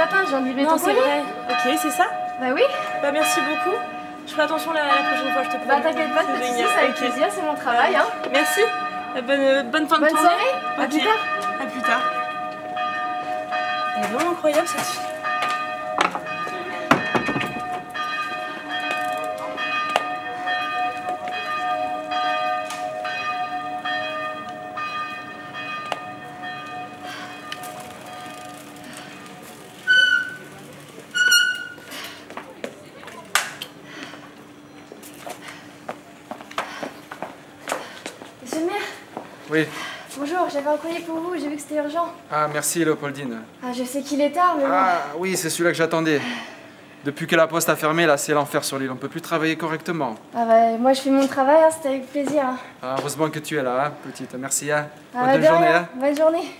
matin, je viens de livrer ton Non, c'est colis. vrai. Ok, c'est ça? Bah oui. Bah merci beaucoup. Je ferai attention la prochaine fois, je te promets. Bah t'inquiète pas, c'est génial. Avec plaisir, c'est mon travail. Hein. Merci. Bonne fin de Bonne tournée. soirée. À Ok. plus tard. À plus tard. Elle est vraiment incroyable cette fille. Monsieur le maire. Oui. Bonjour, j'avais un courrier pour vous, j'ai vu que c'était urgent. Ah, merci Léopoldine. Ah, je sais qu'il est tard, mais bon. Ah, oui, c'est celui-là que j'attendais. Depuis que la poste a fermé, là, c'est l'enfer sur l'île. On peut plus travailler correctement. Ah bah, moi je fais mon travail, hein, c'était avec plaisir. Hein. Ah, heureusement que tu es là, hein, petite. Merci, hein. Ah, Bonne de journée, rien. hein. Bonne journée.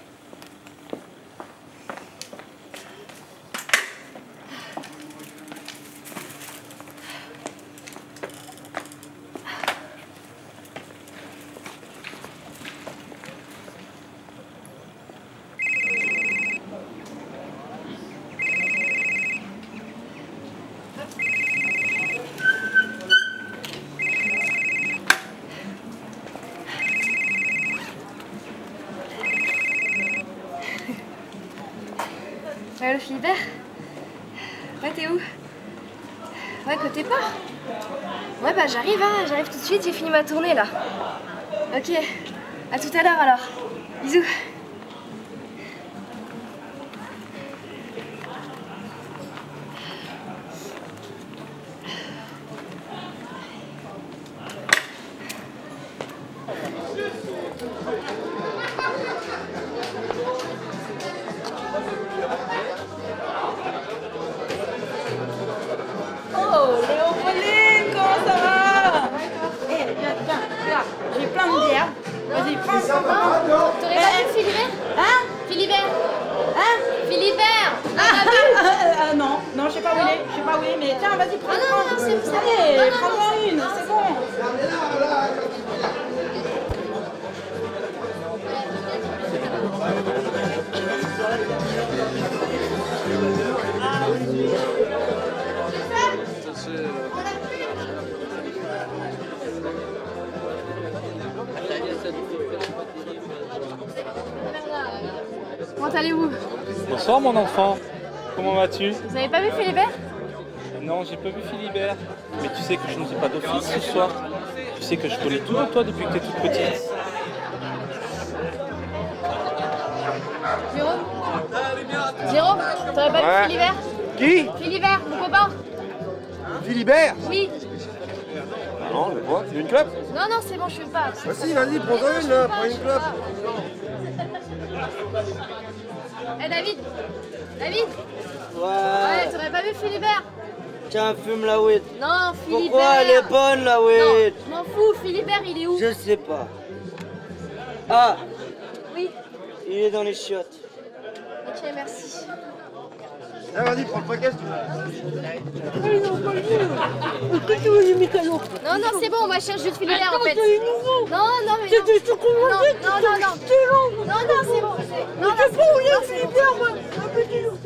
Ouais, le Philibert. Ouais, t'es où? Ouais, côté part. Ouais, bah j'arrive, hein, j'arrive tout de suite, j'ai fini ma tournée là. Ok, à tout à l'heure alors. Bisous. Oh, Léopoldine, comment ça va? Eh, viens, j'ai plein de bières. Vas-y, prends. T'aurais pas vu Philibert? Hein? Philibert! Hein? Philibert! Non, je sais pas où il est, mais tiens, vas-y, prends. Ah non, non, c'est ça. Allez, Non, non, prends-en non, une, non, c'est bon. Comment allez-vous? Bonsoir mon enfant, comment vas-tu? Vous avez pas vu Philibert? Non, j'ai pas vu Philibert, mais tu sais que je ne suis pas d'office ce soir. Tu sais que je connais tout de toi depuis que tu es toute petite. Jérôme? Jérôme, t'aurais pas vu Philibert? Qui? Philibert, mon copain? Philibert? Oui. Ah non, je vois. Tu veux une clope? Non, non, c'est bon, je fume pas. Vas-y, vas-y, prends-en une là, prends une clope. Eh David? David? Ouais. Ouais, t'aurais pas vu Philibert? Tiens, fume la weed. Non, Philibert. Pourquoi elle est bonne la Non, weed? je m'en fous, Philibert, il est où? Je sais pas. Ah, Oui. il est dans les chiottes. Ok, merci. Ah, vas-y, prends le paquet si tu veux. Non, non, c'est bon, on va chercher juste Philibert en fait. Non, non, mais. C'était ce qu'on non, m'a dit, non, non, non. c'était long. Non, non, c'est bon. Non, non, Je sais pas où il non, est, c'est bon. Philibert, moi. Un petit loup.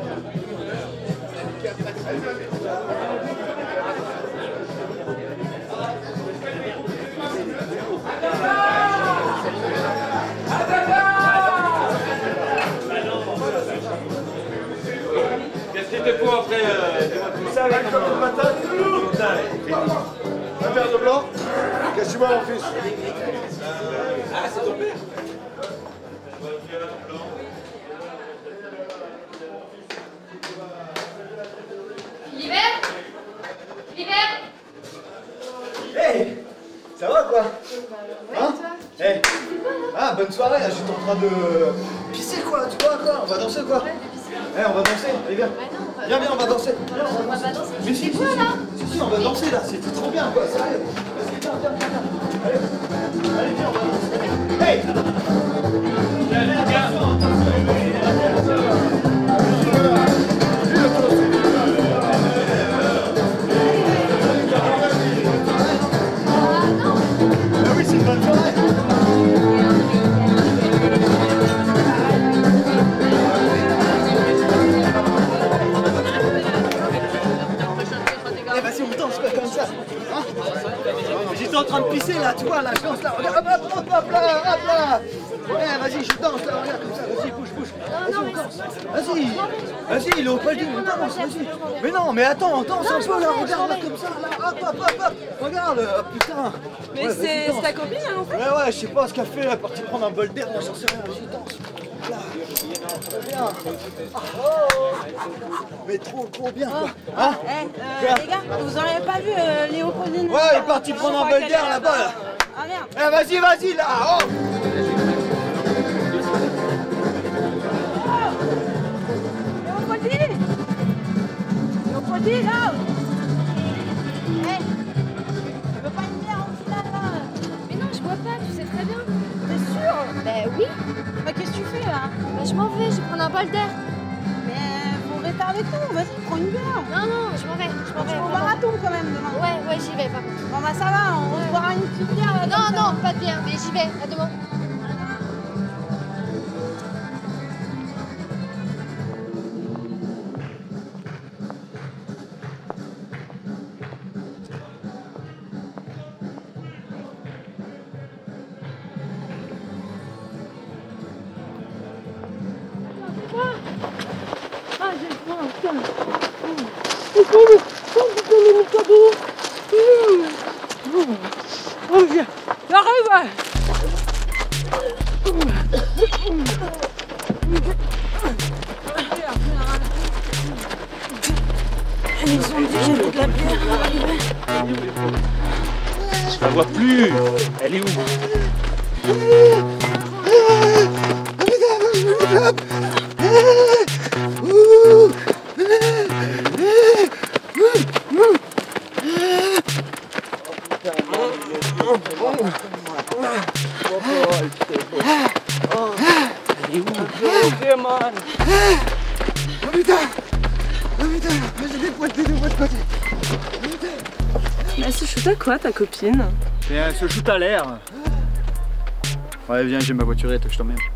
Qu'est-ce qu'il te faut après Ça, la clope de patate. Un verre de blanc. Casse-moi mon fils. Ah, c'est ton père. Philibert? Philibert? Hey, ça va quoi? Ouais, Hein? toi? Hey. Ah, bonne soirée, là, j'étais en train de pisser quoi, tu vois quoi? On va danser quoi? Eh, on va danser, allez viens. Viens, viens, on va danser. On va pas danser. Mais si, quoi là? Si, on va danser là, c'était trop bien quoi, sérieux. Vas-y, viens, viens, viens, viens. Allez, viens, on va danser. Hey! Ah oui, c'est une bonne soirée. j'étais en train de pisser là, tu vois, là, je danse là, regarde, hop, hop, hop, hop, là, hop, là. Eh, vas-y, je danse là, regarde comme ça, vas-y, bouge, bouge. Vas-y, on danse. Vas-y, il est au palier, on danse, vas-y. Mais non, mais attends, danse un peu là, regarde là, comme ça, là, hop, hop, hop, hop. Regarde, oh, putain. Mais c'est ta copine, elle en fait? Ouais, je sais pas ce qu'elle fait, elle est partie prendre un bol d'air, moi j'en sais rien, vas-y, danse. Là, trop bien. Mais trop bien quoi. Hein? Les gars, vous auriez pas vu Léopoldine? Ouais, elle est partie prendre un bol d'air là-bas là. Ah merde. Eh, vas-y là, oh. Léopoldine! Léopoldine, là! Tu veux pas une bière au final là? Mais non, je bois pas, tu sais très bien. T'es sûr? Bah oui. Bah qu'est-ce que tu fais là? Bah je m'en vais, je vais prendre un bol d'air. Mais faut rester avec nous, vas-y, prends une bière. Non, non, je m'en vais. Tu vas au vraiment. marathon quand même demain. Ouais, j'y vais, par contre. Bon bah ça va, on se boira une petite bière là. Non, non, pas de bière, mais j'y vais. À demain. Je la vois plus. Elle est où? Mais elle se shoot à quoi ta copine? Et elle se shoot à l'air. Ouais, viens, j'ai ma voiturette, je t'emmène.